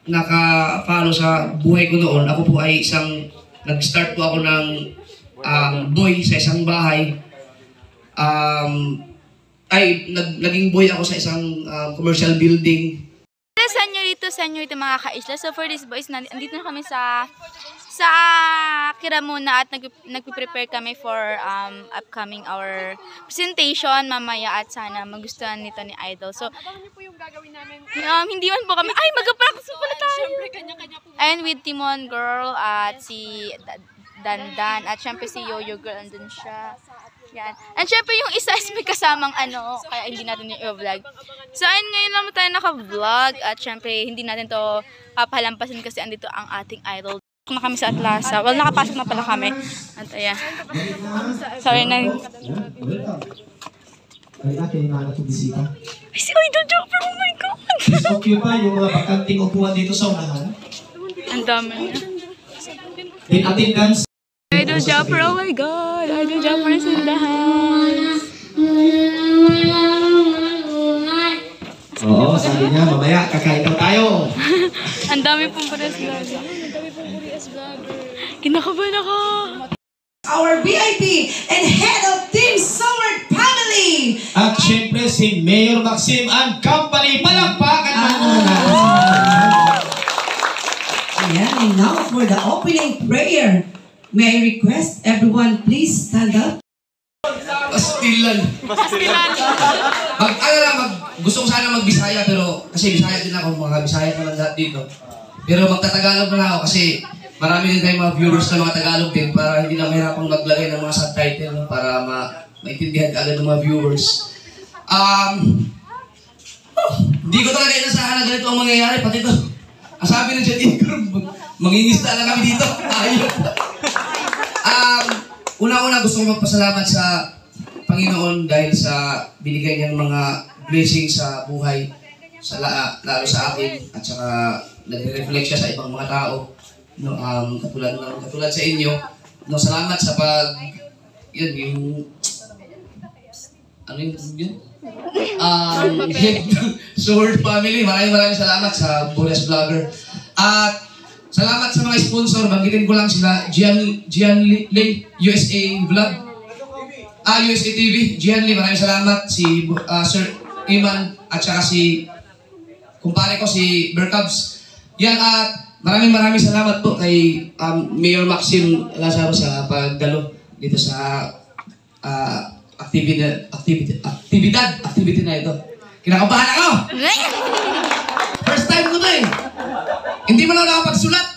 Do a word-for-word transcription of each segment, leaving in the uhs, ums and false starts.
naka-follow sa buhay ko noon, ako po ay isang, nag-start po ako ng um, boy sa isang bahay. Um, ay, nag, naging boy ako sa isang um, commercial building. Senyorito, senyorito mga ka-isla. So for this boys, nandito na kami sa sa Kiramuna at nag, nagpe-prepare kami for um, upcoming our presentation mamaya at sana magustuhan nito ni Idol. So, abangan niyo po yung gagawin namin. Um, hindi man po kami, ay mag-practice pala tayo. Siyempre, kanya-kanya po. And with Timon Girl at si Dandan at syempre si Yoyo Girl, andun siya. Yan. And syempre yung isa is may kasamang ano, kaya hindi natin yung i-vlog. So, ayun, ngayon naman tayo naka-vlog at syempre hindi natin to papalampasin kasi andito ang ating idol. Na kami sa Atlasa. Well, nakapasok na pala kami. At ayan. Sorry na. Ay, akin yung anak yung bisita. Ay, si Idol Jumper! Oh my God! Please occupy yung mga bakanting upuan dito sa unahan. Ang dami niya. In attendance. Idol Jumper! Oh my God! Idol Jumper is in the house! Oo, sabi niya, mamaya kakain daw tayo. Ang dami pong Purias Vlogger. Kinakabahan ako. Our V I P and head of Team Soward family. At syempre si Mayor Maxim and company. Palakpakan mo muna. Ayan, and now for the opening prayer. May I request everyone please stand up. Pastilan. Pastilan. Mag, ano lang, mag, gusto ko sana mag-Bisaya pero kasi Bisaya din ako, mga Bisaya naman lahat dito. Pero magtatagalog na ako kasi marami din tayong mga viewers na mga Tagalog din para hindi na mahirapang maglagay ng mga subtitle no, para ma maintindihan agad ng mga viewers. Um, oh, hindi ko talaga inasahan na ganito ang mangyayari, pati ito. Ang sabi ng Jet Igor, mangingisda lang kami dito. Ayun. um, Una-una gusto ko magpasalamat sa Panginoon dahil sa binigay niyang mga blessing sa buhay, sa la lalo sa akin, at saka nagre-reflect siya sa ibang mga tao. No, um, katulad, no, katulad sa inyo. No, salamat sa pag, yun, yung, ano yun, yun? Um, Sword family, maraming maraming salamat sa Purias Vlogger. At salamat sa mga sponsor, banggitin ko lang sila, Gian, Gian Lee, U S A Vlog, ah, U S A T V, Gian Lee, maraming salamat, si uh, Sir Iman, at saka si, kumpare ko si Berkabs. Yan, at maraming maraming salamat po kay um, Mayor Maxim Lazaro sa pagdalo dito sa uh, activity, activity, aktibidad, activity na ito. Kinakabahan ako! First time ko to eh! Hindi mo na nakapagsulat.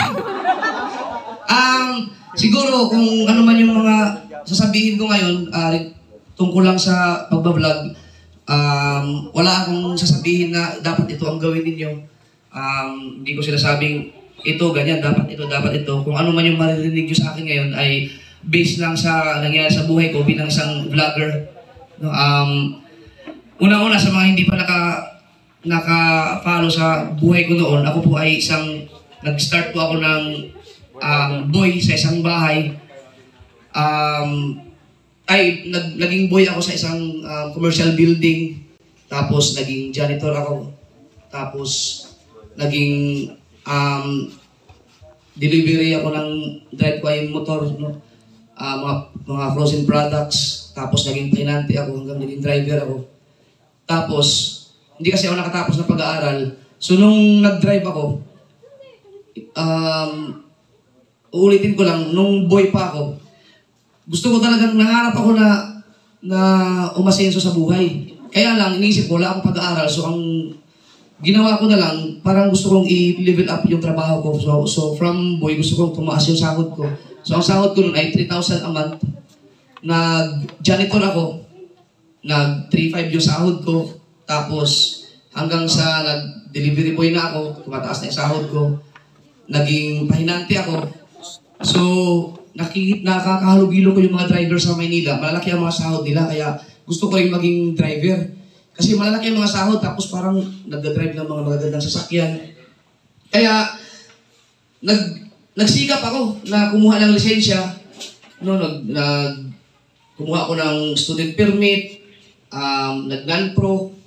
um, siguro kung ano man yung mga sasabihin ko ngayon uh, tungkol lang sa pagbablog, um, wala akong sasabihin na dapat ito ang gawin ninyo. Um, hindi ko sinasabing ito, ganyan, dapat ito, dapat ito. Kung ano man yung maririnig nyo sa akin ngayon ay based lang sa nangyari sa buhay ko bilang isang vlogger. No, um, una-una sa mga hindi pa naka naka-follow sa buhay ko noon, ako po ay isang, nag-start po ako ng um, boy sa isang bahay. Um, ay, nag, naging boy ako sa isang um, commercial building. Tapos, naging janitor ako. Tapos, naging um, delivery ako ng drive ko yung motor, no? uh, mga, mga frozen products. Tapos, naging pinante ako hanggang naging driver ako. Tapos, hindi kasi ako nakatapos ng pag-aaral. So, nung nag-drive ako, um, uulitin ko lang, nung boy pa ako, gusto ko talagang nangarap ako na na umasenso sa buhay. Kaya lang, iniisip ko, wala akong pag-aaral. So, ang ginawa ko na lang, parang gusto kong i-level up yung trabaho ko. So, so from boy, gusto kong tumaas yung sahod ko. So, ang sahod ko nun ay three thousand a month. Nag-janitor ako. Nag-three five yung sahod ko. Tapos, hanggang sa nag-delivery boy na ako, tumataas na yung sahod ko. Naging pahinante ako. So, nakikita, nakakahalugilo ko yung mga driver sa Maynila. Malalaki ang mga sahod nila, kaya gusto ko rin maging driver. Kasi malalaki ang mga sahod, tapos parang nagdadrive ng mga magagandang sasakyan. Kaya, nag, nagsikap ako na kumuha ng lisensya. No, nag, nag, kumuha ako ng student permit, um, nag-non-pro,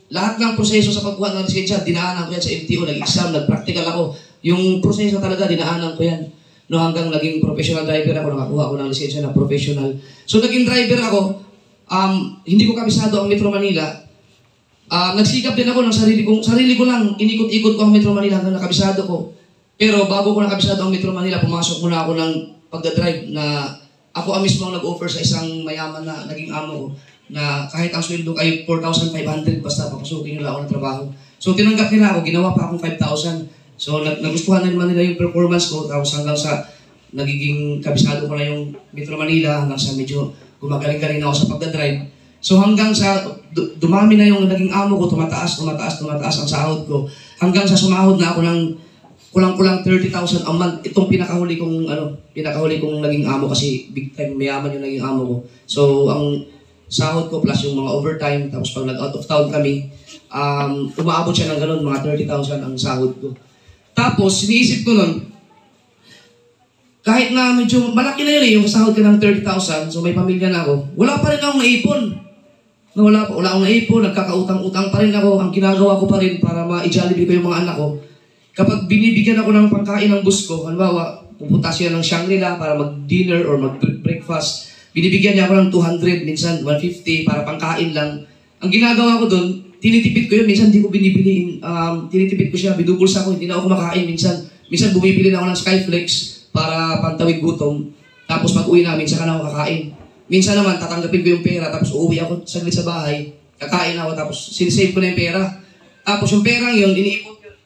lahat ng proseso sa pagkuha ng lisensya, dinaanan ko yan sa L T O, nag-exam, nag-practical ako. Yung proseso talaga, dinaanan ko yan. No, hanggang naging professional driver ako, nakakuha ako ng lisensya na professional. So, naging driver ako, um, hindi ko kabisado ang Metro Manila. Uh, nagsikap din ako ng sarili kong, sarili ko lang, inikot-ikot ko ang Metro Manila hanggang nakabisado ko. Pero bago ko nakabisado ang Metro Manila, pumasok muna ako ng pagdadrive na ako ang mismo ang nag-offer sa isang mayaman na naging amo ko na kahit ang sweldo ay four thousand five hundred basta papasukin nila ako ng trabaho. So tinanggap nila ako, ginawa pa akong five thousand. So nag nagustuhan na naman nila yung performance ko tapos hanggang sa nagiging kabisado ko na yung Metro Manila hanggang sa medyo gumagaling-galing na ako sa pagdadrive. So hanggang sa dumami na yung naging amo ko, tumataas, tumataas, tumataas ang sahod ko. Hanggang sa sumahod na ako ng kulang-kulang thirty thousand a month. Itong pinakahuli kong ano, pinakahuli kong naging amo kasi big time mayaman yung naging amo ko. So ang sahod ko plus yung mga overtime tapos pag nag-out of town kami, um, umaabot siya ng ganun, mga thirty thousand ang sahod ko. Tapos iniisip ko nun, kahit na medyo malaki na yun eh, yung sahod ko ng thirty thousand, so may pamilya na ako, wala pa rin akong naipon. Na wala, wala akong naipon, nagkakautang-utang pa rin ako. Ang ginagawa ko pa rin para ma-i-jollibee ko yung mga anak ko, kapag binibigyan ako ng pangkain ng bus ko, halimbawa, pupunta siya ng Shangri-La para mag-dinner or mag-breakfast, binibigyan niya ako ng two hundred, minsan one fifty para pangkain lang. Ang ginagawa ko doon, tinitipid ko yun, minsan hindi ko binibili, um, tinitipid ko siya, bidubulsa ko, hindi na ako kumakain minsan. Minsan bumibili na ako ng Skyflex para pantawid gutom, tapos pag-uwi namin, saka na ako kakain. Minsan naman, tatanggapin ko yung pera, tapos uuwi ako saglit sa bahay, kakain ako, tapos sinisave ko na yung pera. Tapos yung perang yun, iniipon ko.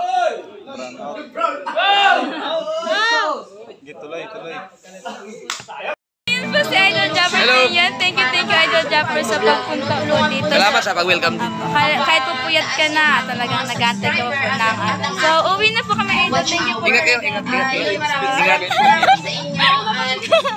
Tuloy, tuloy. Yun po si Idol Japper na yan. Thank you, thank you Idol Japper sa pagpunta po dito. Salamat sa pag-welcome. Kahit, kahit po puyat ka na, talagang nag-antay ka po po ng ano. So, uwi na po kami Idol. Thank you po. Ingat kayo, ingat, ingat. Ay, maraming salamat sa inyo.